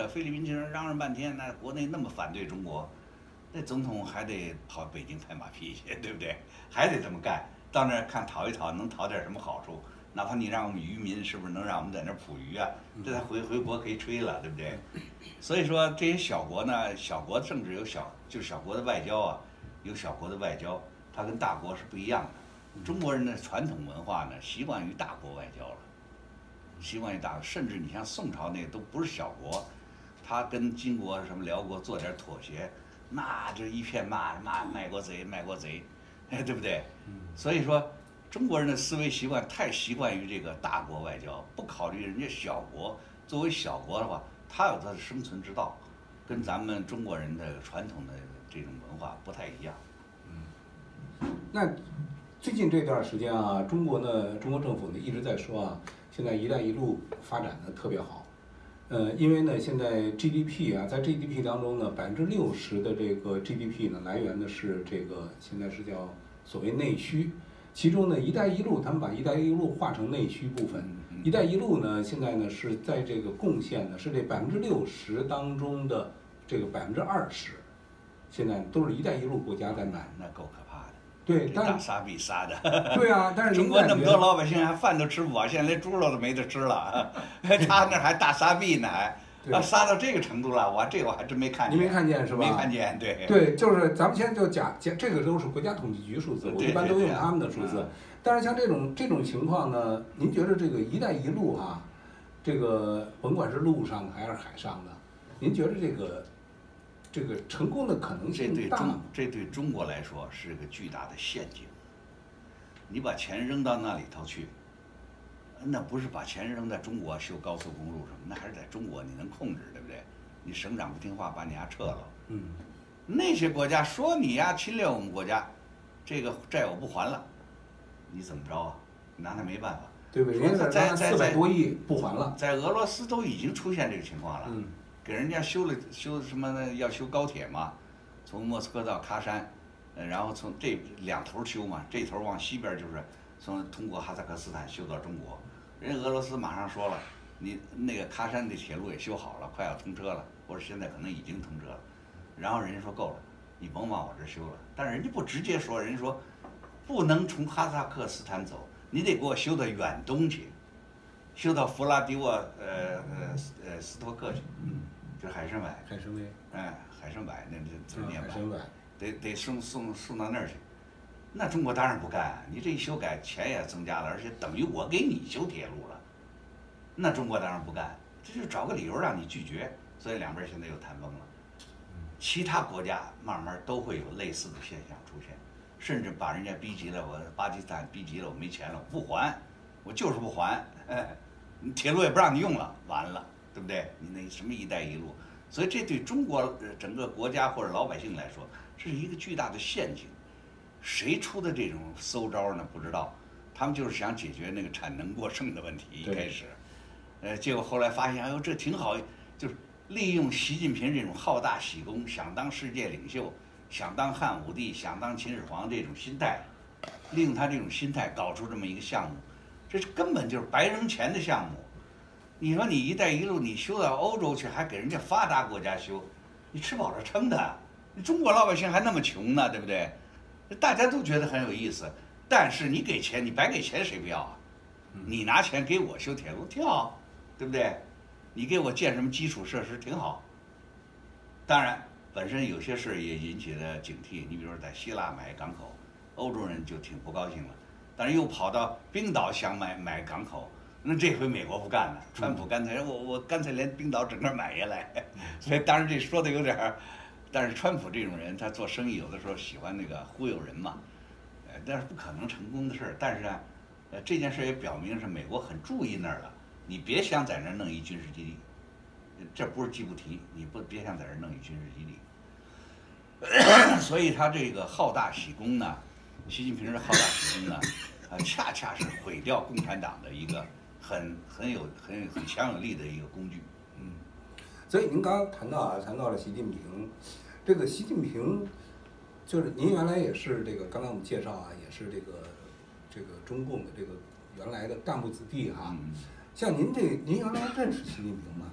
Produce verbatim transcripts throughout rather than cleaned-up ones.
扯，菲律宾精神嚷嚷半天，那国内那么反对中国，那总统还得跑北京拍马屁去，对不对？还得这么干，到那儿看讨一讨，能讨点什么好处？哪怕你让我们渔民，是不是能让我们在那儿捕鱼啊？这才回回国可以吹了，对不对？所以说这些小国呢，小国政治有小，就是小国的外交啊，有小国的外交，它跟大国是不一样的。中国人的传统文化呢，习惯于大国外交了，习惯于大，甚至你像宋朝那个都不是小国，他跟金国什么辽国做点妥协，那就一片骂骂卖国贼卖国贼，哎，对不对？所以说。中国人的思维习惯太习惯于这个大国外交，不考虑人家小国。作为小国的话，它有它的生存之道，跟咱们中国人的传统的这种文化不太一样。 嗯，那最近这段时间啊，中国呢，中国政府呢一直在说啊，现在“一带一路”发展的特别好。呃，因为呢，现在 G D P 啊，在 G D P 当中呢，百分之六十的这个 G D P 呢，来源的是这个现在是叫所谓内需。其中呢，“一带一路”他们把“一带一路”划成内需部分，“一带一路”呢，现在呢是在这个贡献呢是这百分之六十当中的这个百分之二十，现在都是一带一路国家在买， 那够可怕的。 对，但大撒币撒的。 对啊，但是中国那么多老百姓还饭都吃不饱，现在连猪肉都没得吃了，他那还大撒币呢，还。啊，杀到这个程度了，我这个我还真没看见。 你没看见是吧？ 没看见，对。 对，就是咱们现在就假假，这个都是国家统计局数字，我一般都用他们的数字。但是像这种这种情况呢，您觉得这个“一带一路”哈，这个甭管是陆上的还是海上的，您觉得这个这个成功的可能性大吗？ 这对中这对中国来说是个巨大的陷阱。你把钱扔到那里头去。那不是把钱扔在中国修高速公路什么，那还是在中国你能控制，对不对？你省长不听话，把你家撤了。 嗯。 那些国家说你呀侵略我们国家，这个债我不还了，你怎么着啊？你拿他没办法。 对不对？人家在四百多亿不还了。 在俄罗斯都已经出现这个情况了。 嗯。 给人家修了修什么呢？要修高铁嘛，从莫斯科到喀山，呃，然后从这两头修嘛，这头往西边就是从通过哈萨克斯坦修到中国。人俄罗斯马上说了，你那个喀山的铁路也修好了，快要通车了，或者现在可能已经通车了。然后人家说够了，你甭往我这修了。但是人家不直接说，人家说不能从哈萨克斯坦走，你得给我修到远东去，修到弗拉迪沃呃呃呃斯托克去， 嗯， 就是海参崴。 海参崴。 哎，海参崴那这这念吧。海参崴。 得得送送送到那儿去。那中国当然不干，你这一修改，钱也增加了，而且等于我给你修铁路了。那中国当然不干，这就找个理由让你拒绝，所以两边现在又谈崩了。其他国家慢慢都会有类似的现象出现，甚至把人家逼急了，我巴基斯坦逼急了，我没钱了，我不还，我就是不还，哎，铁路也不让你用了，完了，对不对？你那什么“一带一路”，所以这对中国整个国家或者老百姓来说，这是一个巨大的陷阱。谁出的这种馊招呢？不知道，他们就是想解决那个产能过剩的问题。一开始，呃，结果后来发现，哎呦，这挺好，就是利用习近平这种好大喜功，想当世界领袖，想当汉武帝，想当秦始皇这种心态，利用他这种心态搞出这么一个项目，这是根本就是白扔钱的项目。你说你“一带一路”，你修到欧洲去，还给人家发达国家修，你吃饱了撑的，你中国老百姓还那么穷呢，对不对？大家都觉得很有意思，但是你给钱，你白给钱谁不要啊？你拿钱给我修铁路挺好，对不对？你给我建什么基础设施挺好。当然，本身有些事也引起了警惕。你比如说在希腊买港口，欧洲人就挺不高兴了，但是又跑到冰岛想买买港口，那这回美国不干了，川普干脆我我干脆连冰岛整个买下来。所以当然这说的有点儿。但是川普这种人，他做生意有的时候喜欢那个忽悠人嘛，呃，但是不可能成功的事儿。但是呢，呃，这件事也表明是美国很注意那儿了，你别想在那儿弄一军事基地，这不是吉布提，你不别想在这儿弄一军事基地。所以他这个好大喜功呢，习近平的好大喜功呢，啊，恰恰是毁掉共产党的一个很很有很很强有力的一个工具。 嗯。所以您刚刚谈到啊，谈到了习近平，这个习近平，就是您原来也是这个，刚才我们介绍啊，也是这个这个中共的这个原来的干部子弟哈。 嗯、 像您这，您原来认识习近平吗？ 认识。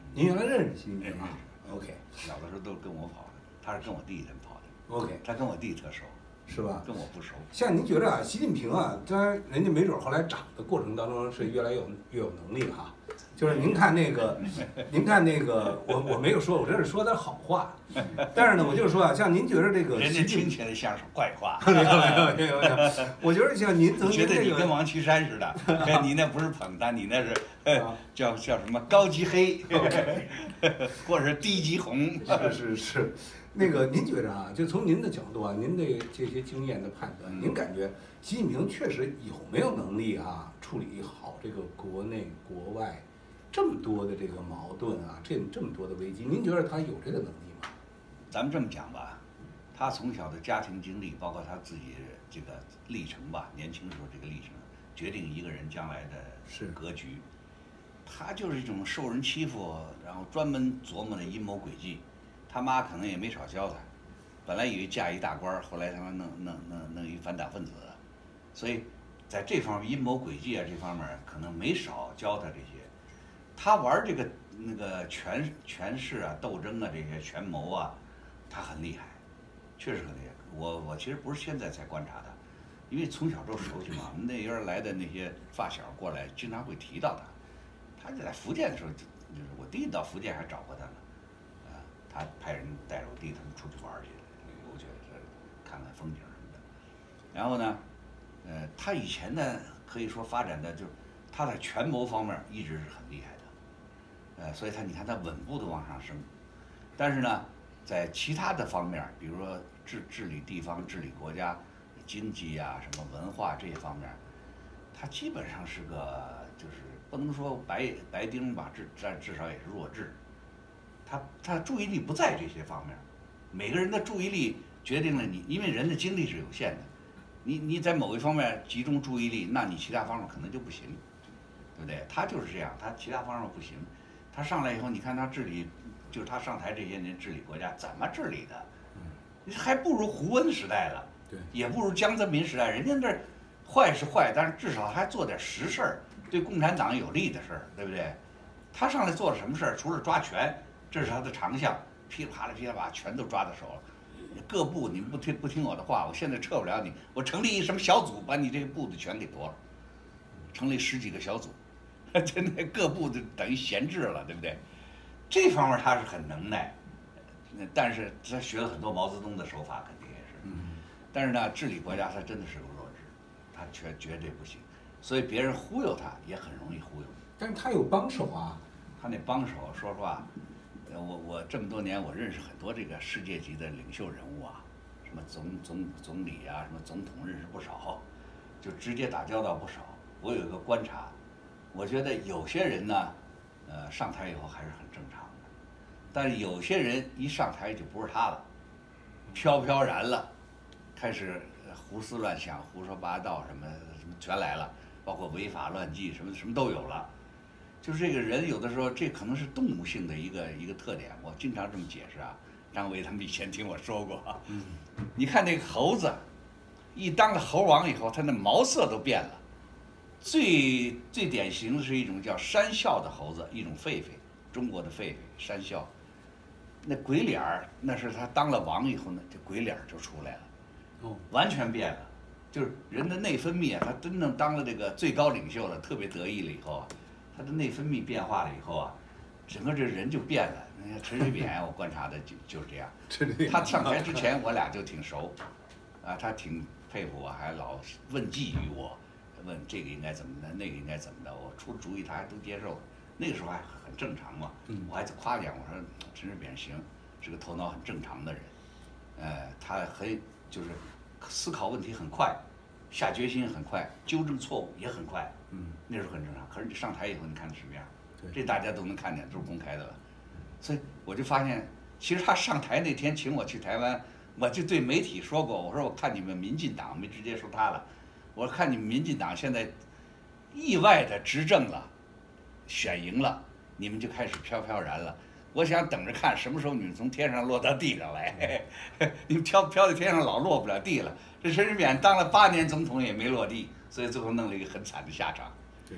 您原来认识习近平啊 ？OK， 小的时候都跟我跑的，他是跟我弟他们跑的。 OK， 他跟我弟特熟， 是吧？ 跟我不熟。 像您觉得啊，习近平啊，当然人家没准后来长的过程当中是越来越有越有能力了哈。就是您看那个，您看那个，我我没有说，我这是说点好话，但是呢，我就是说啊，像您觉得这个， 人家听起来像是坏话。 没有没有没有没有，我觉得像您曾经觉得你这个， 跟王岐山似的，你那不是捧他，你那是叫叫什么高级黑，或者是低级红。 是是是，那个您觉得啊，就从您的角度啊，您的这些经验的判断，您感觉习近平确实有没有能力啊处理好这个国内国外这么多的这个矛盾啊，这这么多的危机，您觉得他有这个能力吗？ 咱们这么讲吧，他从小的家庭经历，包括他自己这个历程吧，年轻时候这个历程，决定一个人将来的是格局。他就是一种受人欺负，然后专门琢磨的阴谋诡计。他妈可能也没少教他，本来以为嫁一大官，后来他妈弄弄弄弄一反党分子，所以在这方面阴谋诡计啊这方面可能没少教他这些。他玩这个那个权权势啊、斗争啊这些权谋啊，他很厉害，确实很厉害。我我其实不是现在才观察他，因为从小都熟悉嘛。那边来的那些发小过来，经常会提到他。他就在福建的时候，就是我弟弟到福建还找过他呢，啊，他派人带着我弟他们出去玩去，旅游去，这看看风景什么的。然后呢，呃，他以前呢可以说发展的就是他在权谋方面一直是很厉害的。呃，所以他你看他稳步的往上升，但是呢，在其他的方面，比如说治治理地方、治理国家、经济啊、什么文化这些方面，他基本上是个就是不能说白白丁吧，至至至少也是弱智。他他注意力不在这些方面，每个人的注意力决定了你，因为人的精力是有限的，你你在某一方面集中注意力，那你其他方面可能就不行，对不对？他就是这样，他其他方面不行。他上来以后，你看他治理，就是他上台这些年治理国家怎么治理的？还不如胡温时代了， 对， 也不如江泽民时代。人家这坏是坏，但是至少还做点实事儿，对共产党有利的事儿，对不对？他上来做了什么事儿？除了抓权，这是他的长项，噼里啪啦噼里啪啦全都抓到手了。各部你们不听不听我的话，我现在撤不了你，我成立一什么小组，把你这个部的全给夺了，成立十几个小组。真的各部就等于闲置了，对不对？这方面他是很能耐，但是他学了很多毛泽东的手法，肯定也是。 嗯。 但是呢，治理国家他真的是个弱智，他绝绝对不行，所以别人忽悠他也很容易忽悠。 但是他有帮手啊。 他那帮手，说实话，我我这么多年我认识很多这个世界级的领袖人物啊，什么总总总理啊，什么总统认识不少，就直接打交道不少。我有一个观察。我觉得有些人呢，呃，上台以后还是很正常的，但是有些人一上台就不是他了，飘飘然了，开始胡思乱想、胡说八道，什么什么全来了，包括违法乱纪，什么什么都有了。就是这个人有的时候，这可能是动物性的一个一个特点。我经常这么解释啊，张维他们以前听我说过。 嗯， 你看那个猴子，一当了猴王以后，他那毛色都变了。最最典型的是一种叫山魈的猴子，一种狒狒，中国的狒狒山魈。那鬼脸儿，那是他当了王以后呢，这鬼脸儿就出来了， 哦， 完全变了。就是人的内分泌啊，他真正当了这个最高领袖了，特别得意了以后啊，他的内分泌变化了以后啊，整个这人就变了。你看陈水扁，我观察的就就是这样。他上台之前，我俩就挺熟，啊，他挺佩服我，还老问计于我。问这个应该怎么的，那个应该怎么的，我出主意他还都接受，那个时候还很正常嘛。我还在夸奖我说陈水扁行，是个头脑很正常的人，呃，他很就是思考问题很快，下决心很快，纠正错误也很快， 嗯， 那时候很正常。可是你上台以后，你看什么样？ 对， 这大家都能看见，都是公开的了。所以我就发现，其实他上台那天请我去台湾，我就对媒体说过，我说我看你们民进党，没直接说他了。我看你们民进党现在意外的执政了，选赢了，你们就开始飘飘然了。我想等着看什么时候你们从天上落到地上来，你们飘飘在天上老落不了地了。这陈水扁当了八年总统也没落地，所以最后弄了一个很惨的下场。 对，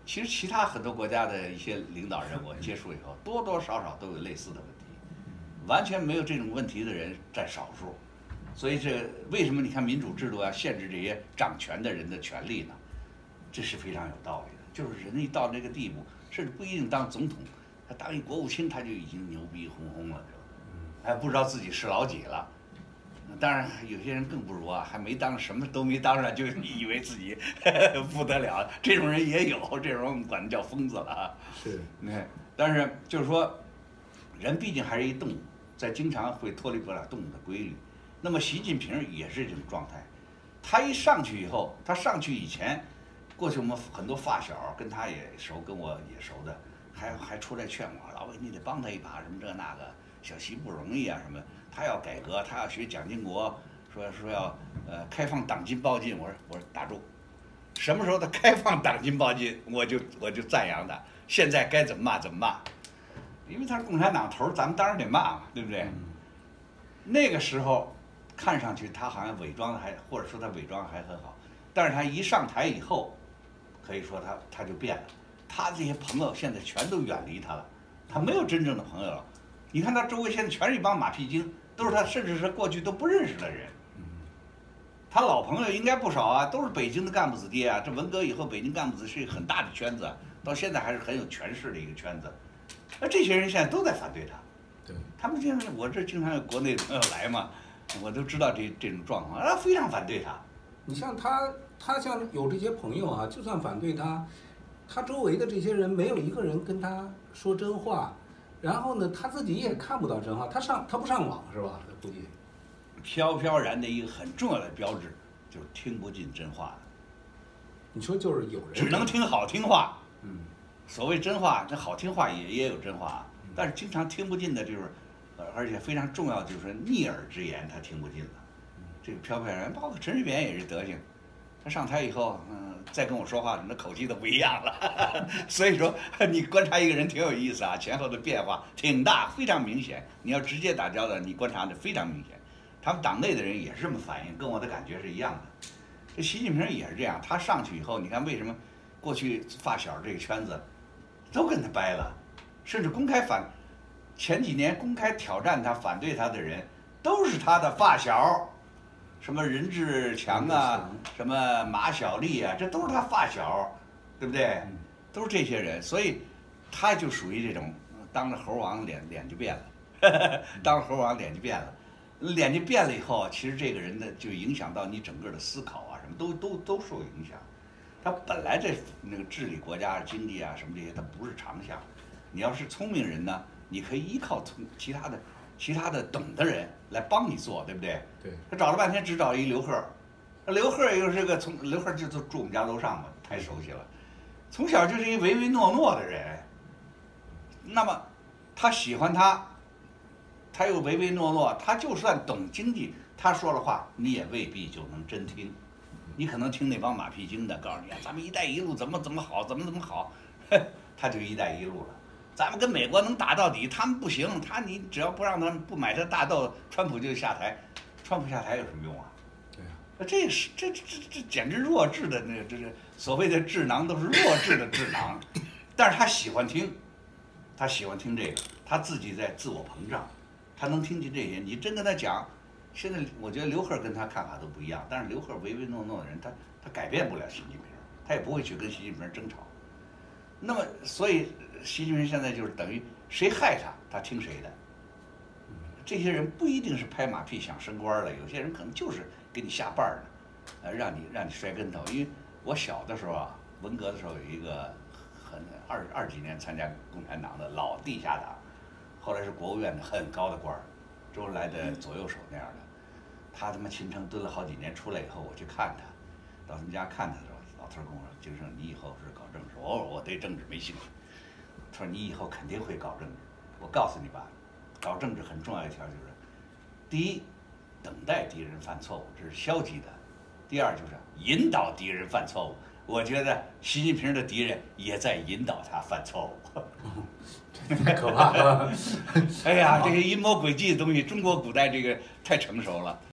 其实其他很多国家的一些领导人，我接触以后，多多少少都有类似的问题，完全没有这种问题的人占少数。所以这为什么你看民主制度要限制这些掌权的人的权利呢？这是非常有道理的。就是人一到这个地步，甚至不一定当总统，他当一国务卿他就已经牛逼哄哄了，还不知道自己是老几了。当然，有些人更不如啊，还没当什么都没当上，就以为自己不得了，这种人也有，这种人我们管他叫疯子了啊。 是， 哎，但是就是说，人毕竟还是一动物，在经常会脱离不了动物的规律。那么习近平也是这种状态，他一上去以后，他上去以前，过去我们很多发小跟他也熟，跟我也熟的，还还出来劝我，老魏你得帮他一把，什么这那个，小习不容易啊什么。他要改革，他要学蒋经国，说说要呃开放党禁报禁。我说我说打住，什么时候他开放党禁报禁，我就我就赞扬他。现在该怎么骂怎么骂，因为他是共产党头，咱们当然得骂嘛，对不对？嗯、那个时候看上去他好像伪装的还，或者说他伪装还很好，但是他一上台以后，可以说他他就变了。他这些朋友现在全都远离他了，他没有真正的朋友了。你看他周围现在全是一帮马屁精。都是他，甚至是过去都不认识的人。他老朋友应该不少啊，都是北京的干部子弟啊。这文革以后，北京干部子是一个很大的圈子，到现在还是很有权势的一个圈子。那这些人现在都在反对他。 对， 他们经常，我这经常有国内的朋友来嘛，我都知道这这种状况，啊，非常反对他。 你像他，他像有这些朋友啊，就算反对他，他周围的这些人没有一个人跟他说真话。然后呢，他自己也看不到真话，他上他不上网是吧？估计飘飘然的一个很重要的标志，就是听不进真话的。 你说就是有人只能听好听话， 嗯， 所谓真话，这好听话也也有真话，但是经常听不进的，就是，呃，而且非常重要，就是逆耳之言他听不进了。这个飘飘然，包括陈水扁也是德行。他上台以后，嗯、呃，再跟我说话，那口气都不一样了。所以说，你观察一个人挺有意思啊，前后的变化挺大，非常明显。你要直接打交道，你观察的非常明显。他们党内的人也是这么反应，跟我的感觉是一样的。这习近平也是这样，他上去以后，你看为什么过去发小这个圈子都跟他掰了，甚至公开反，前几年公开挑战他、反对他的人都是他的发小。什么任志强啊，什么马小丽啊，这都是他发小，对不对？都是这些人，所以他就属于这种当着猴王脸脸就变了，当着猴王脸就变了，脸就变了以后，其实这个人呢就影响到你整个的思考啊，什么都都都受影响。他本来这那个治理国家经济啊什么这些，他不是长项。你要是聪明人呢，你可以依靠从其他的。其他的懂的人来帮你做，对不对？ 对。 他找了半天，只找一刘贺，刘贺又是个从刘贺就住我们家楼上嘛，太熟悉了。从小就是一唯唯诺诺的人，那么他喜欢他，他又唯唯诺诺，他就算懂经济，他说的话你也未必就能真听。你可能听那帮马屁精的，告诉你啊，咱们“一带一路”怎么怎么好，怎么怎么好，他就“一带一路”了。咱们跟美国能打到底，他们不行。他你只要不让他们不买他大豆，川普就下台。川普下台有什么用啊？ 对啊， 这是这这这这简直弱智的那个，这是所谓的智囊都是弱智的智囊。但是他喜欢听，他喜欢听这个，他自己在自我膨胀，他能听进这些。你真跟他讲，现在我觉得刘贺跟他看法都不一样，但是刘贺唯唯诺诺的人，他他改变不了习近平，他也不会去跟习近平争吵。那么，所以习近平现在就是等于谁害他，他听谁的。这些人不一定是拍马屁想升官了，有些人可能就是给你下绊儿的，呃，让你让你摔跟头。因为我小的时候啊，文革的时候有一个很二二几年参加共产党的老地下党，后来是国务院的很高的官儿，周恩来的左右手那样的。他他妈秦城蹲了好几年，出来以后我去看他，到他们家看他的时候，老头跟我说：“金生，你以后是搞政治。”我我对政治没兴趣。他说：“你以后肯定会搞政治。我告诉你吧，搞政治很重要一条就是，第一，等待敌人犯错误，这是消极的；第二就是引导敌人犯错误。我觉得习近平的敌人也在引导他犯错误。 太可怕了！ 哎呀，这些阴谋诡计的东西，中国古代这个太成熟了。